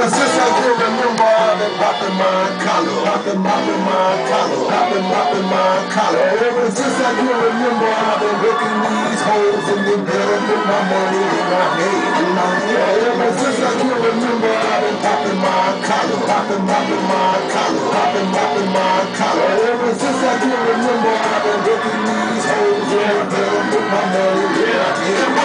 Ever since I can remember, I've been popping my collar, popping my collar, popping my collar. Ever since I can remember, I've been working these holes and then better put my money in my head. Ever since I can remember, I've been popping my collar, popping my collar, popping my collar. Ever since I can remember, I've been working these holes and then better put my money in my head.